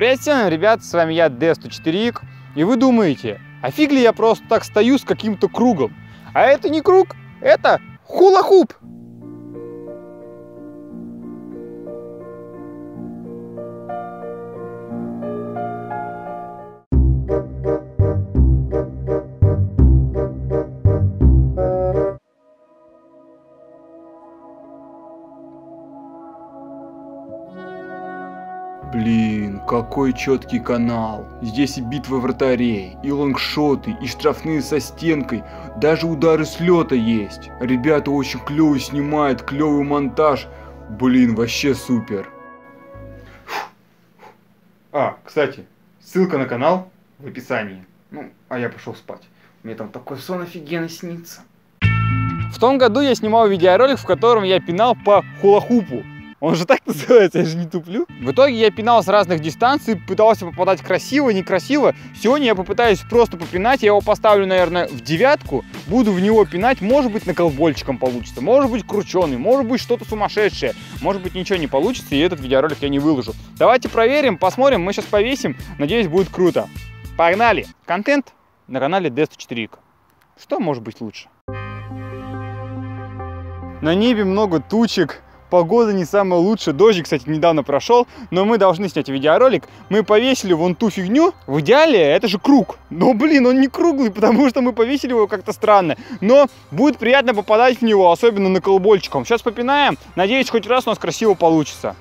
Привет всем, ребят, с вами я, D104X, и вы думаете, а фиг ли я просто так стою с каким-то кругом? А это не круг, это хула-хуп! Блин, какой четкий канал. Здесь и битва вратарей, и лонгшоты, и штрафные со стенкой, даже удары с лета есть. Ребята очень клево снимают, клевый монтаж. Блин, вообще супер. Кстати, ссылка на канал в описании. Ну, а я пошел спать. Мне там такой сон офигенно снится. В том году я снимал видеоролик, в котором я пинал по хула-хупу. Он же так называется, я же не туплю. В итоге я пинал с разных дистанций, пытался попадать красиво, некрасиво. Сегодня я попытаюсь просто попинать, я его поставлю, наверное, в девятку. Буду в него пинать, может быть, наколбольчиком получится, может быть, крученый, может быть, что-то сумасшедшее. Может быть, ничего не получится, и этот видеоролик я не выложу. Давайте проверим, посмотрим, мы сейчас повесим. Надеюсь, будет круто. Погнали! Контент на канале D104X. Что может быть лучше? На небе много тучек. Погода не самая лучшая, дождик, кстати, недавно прошел, но мы должны снять видеоролик. Мы повесили вон ту фигню, в идеале это же круг, но, блин, он не круглый, потому что мы повесили его как-то странно. Но будет приятно попадать в него, особенно наколбольчиком. Сейчас попинаем, надеюсь, хоть раз у нас красиво получится.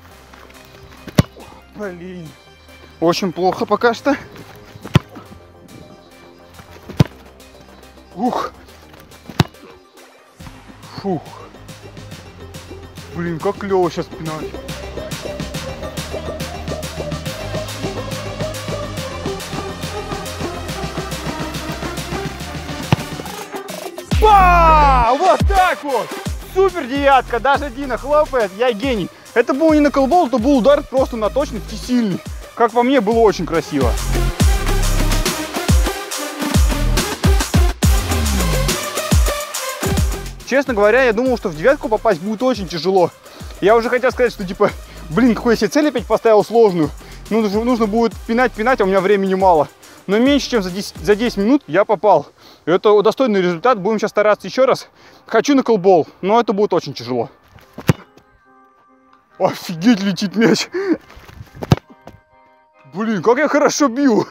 Блин, очень плохо пока что. Ух. Фух. Блин, как клево сейчас пинать. Ба! Вот так вот! Супер девятка, даже Дина хлопает, я гений. Это был не наколбол, это был удар просто на точность и сильный. Как по мне, было очень красиво. Честно говоря, я думал, что в девятку попасть будет очень тяжело. Я уже хотел сказать, что типа, блин, какую я себе цель опять поставил сложную. Ну, нужно будет пинать, а у меня времени мало. Но меньше, чем за 10 минут я попал. Это достойный результат, будем сейчас стараться еще раз. Хочу на колбол, но это будет очень тяжело. Офигеть, летит мяч. Блин, как я хорошо бью.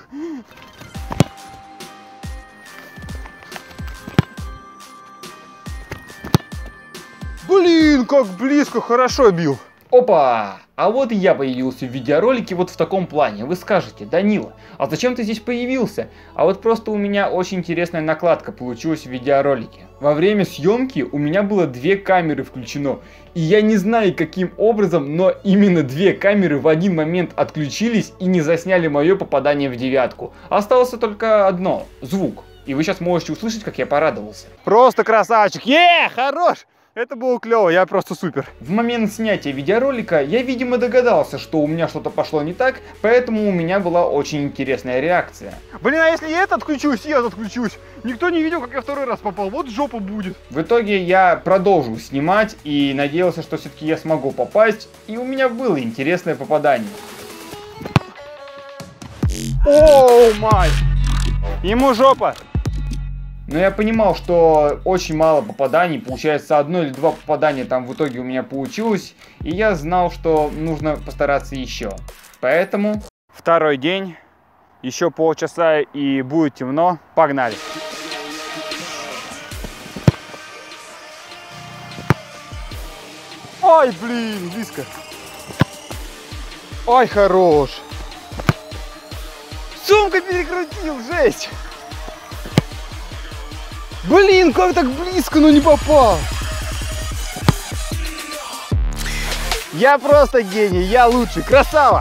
Блин, как близко, хорошо бил. Опа! А вот и я появился в видеоролике вот в таком плане. Вы скажете, Данила, а зачем ты здесь появился? А вот просто у меня очень интересная накладка получилась в видеоролике. Во время съемки у меня было 2 камеры включено. И я не знаю каким образом, но именно 2 камеры в один момент отключились и не засняли мое попадание в девятку. Осталось только одно, звук. И вы сейчас можете услышать, как я порадовался. Просто красавчик! Хорош! Это было клево, я просто супер. В момент снятия видеоролика я, видимо, догадался, что у меня что-то пошло не так, поэтому у меня была очень интересная реакция. Блин, а если я это отключусь, и я отключусь? Никто не видел, как я второй раз попал, вот жопа будет. В итоге я продолжил снимать и надеялся, что все-таки я смогу попасть, и у меня было интересное попадание. Оу май! Ему жопа! Но я понимал, что очень мало попаданий, получается 1 или 2 попадания там в итоге у меня получилось, и я знал, что нужно постараться еще. Поэтому второй день, еще полчаса и будет темно, погнали. Ой, блин, близко. Ой, хорош. Сумка перекрутил, жесть. Блин, как так близко, но не попал. Я просто гений, я лучший, красава.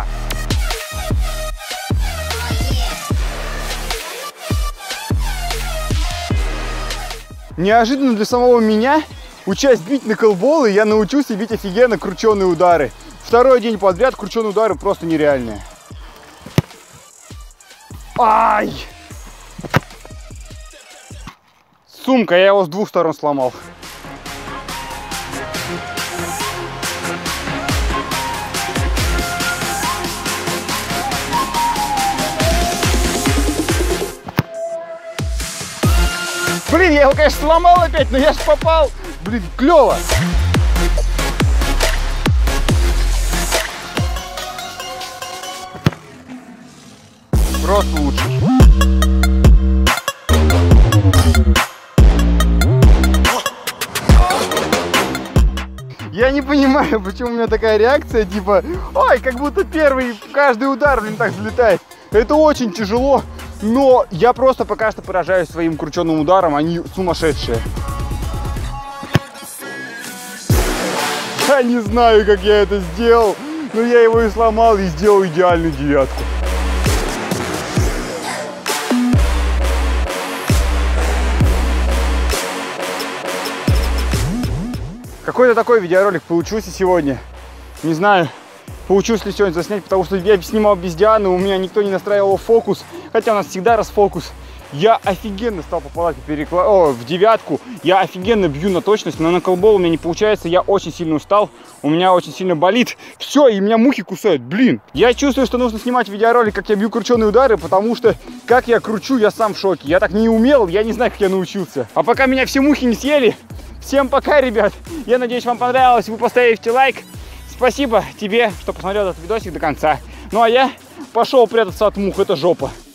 Неожиданно для самого меня, учась бить на колболы, я научился бить офигенно крученые удары. Второй день подряд крученые удары просто нереальные. Ай! Сумка, я его с 2 сторон сломал. Блин, я его, конечно, сломал опять, но я ж попал. Блин, клево. Просто лучше. Я не понимаю, почему у меня такая реакция, типа, ой, как будто первый, каждый удар, блин, так взлетает. Это очень тяжело, но я просто пока что поражаюсь своим крученым ударом, они сумасшедшие. Я не знаю, как я это сделал, но я его и сломал, и сделал идеальную девятку. Какой-то такой видеоролик получился сегодня. Не знаю, получилось ли сегодня заснять, потому что я снимал без Дианы, у меня никто не настраивал фокус, хотя у нас всегда расфокус. Я офигенно стал попадать в девятку, я офигенно бью на точность, но на колбол у меня не получается, я очень сильно устал, у меня очень сильно болит. Все, и меня мухи кусают, блин. Я чувствую, что нужно снимать видеоролик, как я бью крученые удары, потому что как я кручу, я сам в шоке. Я так не умел, я не знаю, как я научился. А пока меня все мухи не съели, всем пока, ребят. Я надеюсь, вам понравилось, вы поставите лайк. Спасибо тебе, что посмотрел этот видосик до конца. Ну а я пошел прятаться от мух, это жопа.